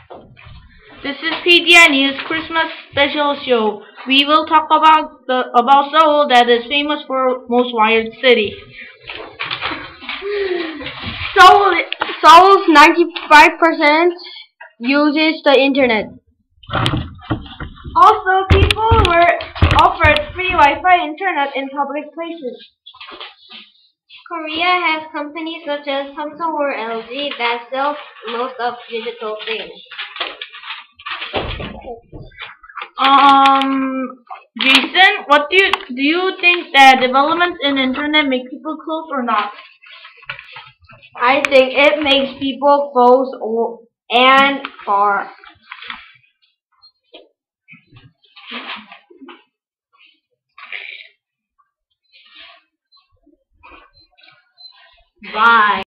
This is PDI News Christmas special show. We will talk about Seoul, that is famous for most wired city. Seoul's 95% uses the internet. Also, people were offered free Wi-Fi internet in public places. Korea has companies such as Samsung or LG that sell most of digital things. Jason, what do you think that developments in internet make people close or not? I think it makes people close and far. Bye.